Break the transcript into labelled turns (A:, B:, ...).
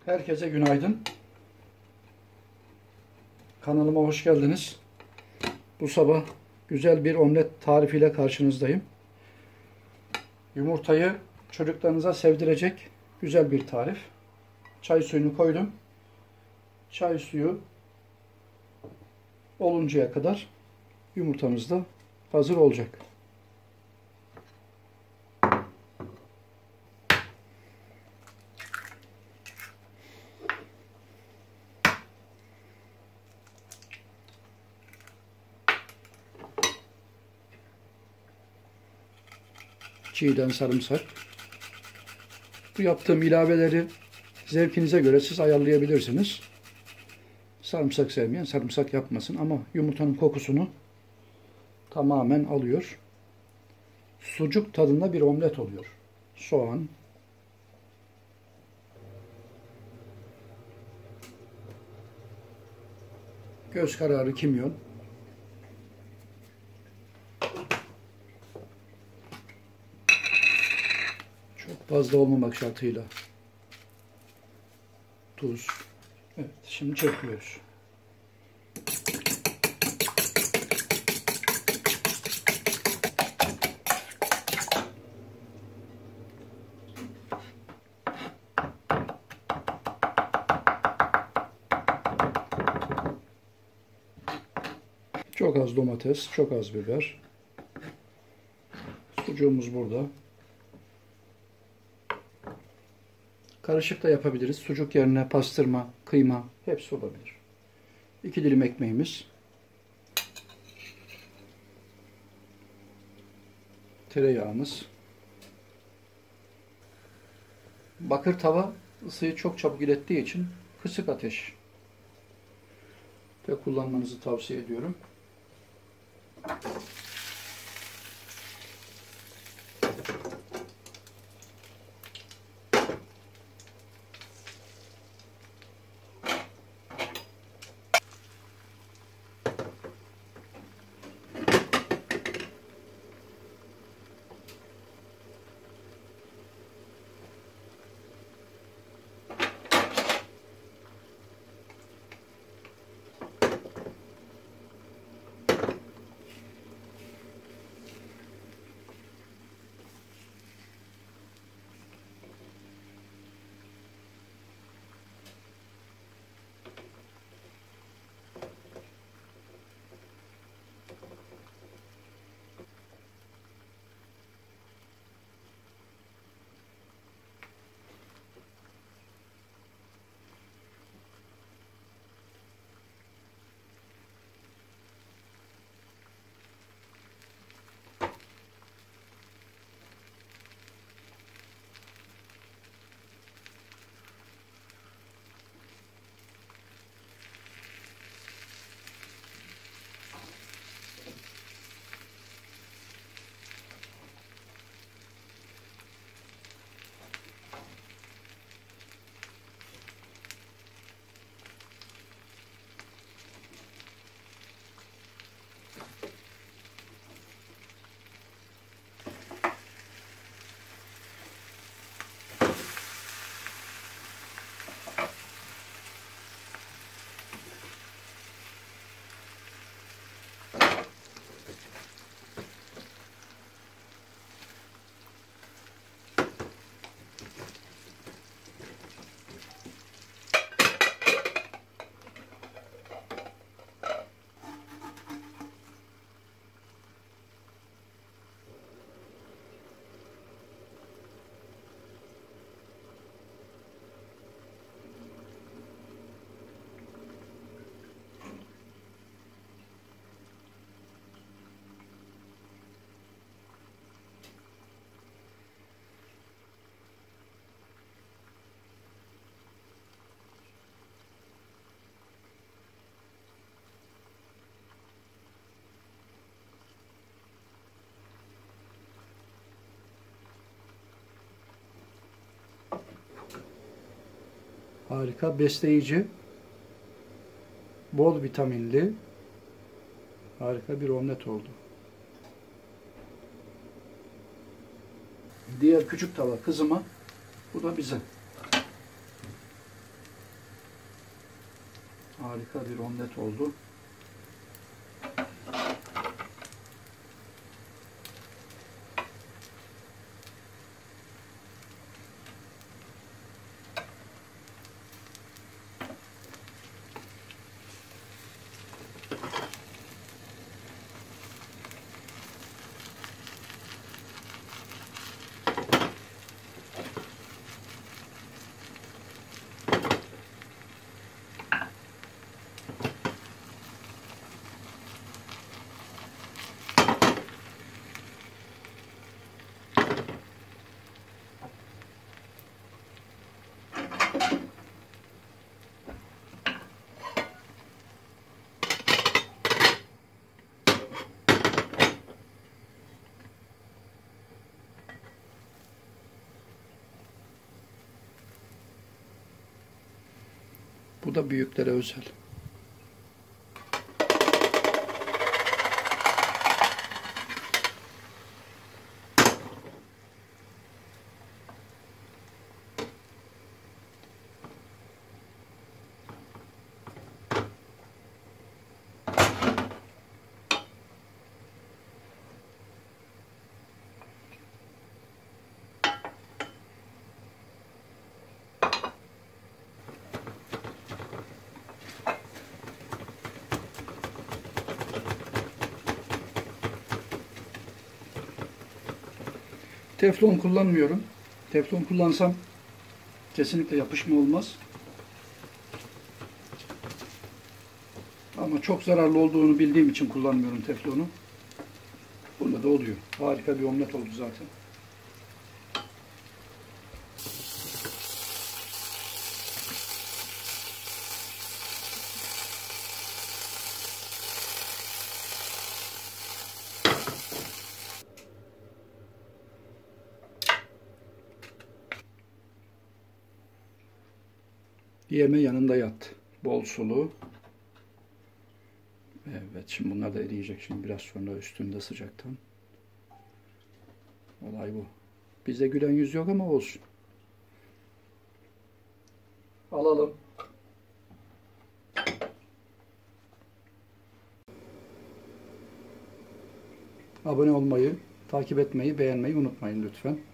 A: Herkese günaydın. Kanalıma hoş geldiniz. Bu sabah güzel bir omlet tarifiyle karşınızdayım. Yumurtayı çocuklarınıza sevdirecek güzel bir tarif. Çay suyunu koydum. Çay suyu oluncaya kadar yumurtamız da hazır olacak. Çiğden sarımsak. Bu yaptığım ilaveleri zevkinize göre siz ayarlayabilirsiniz. Sarımsak sevmeyen sarımsak yapmasın ama yumurtanın kokusunu tamamen alıyor. Sucuk tadında bir omlet oluyor. Soğan, göz kararı kimyon, çok fazla olmamak şartıyla tuz. Evet, şimdi çırpıyoruz. Çok az domates, çok az biber. Sucuğumuz burada. Karışık da yapabiliriz. Sucuk yerine pastırma, kıyma hepsi olabilir. 2 dilim ekmeğimiz. Tereyağımız. Bakır tava ısıyı çok çabuk ilettiği için kısık ateş ve kullanmanızı tavsiye ediyorum. Harika, besleyici, bol vitaminli, harika bir omlet oldu. Diğer küçük tava kızıma, bu da bize. Harika bir omlet oldu. Bu da büyüklere özel. Teflon kullanmıyorum. Teflon kullansam kesinlikle yapışma olmaz. Ama çok zararlı olduğunu bildiğim için kullanmıyorum teflonu. Bunda da oluyor. Harika bir omlet oldu zaten. Yeme yanında yat. Bol sulu. Evet, şimdi bunlar da eriyecek. Şimdi biraz sonra üstünde sıcaktan. Olay bu. Bizde gülen yüz yok ama olsun. Alalım. Abone olmayı, takip etmeyi, beğenmeyi unutmayın lütfen.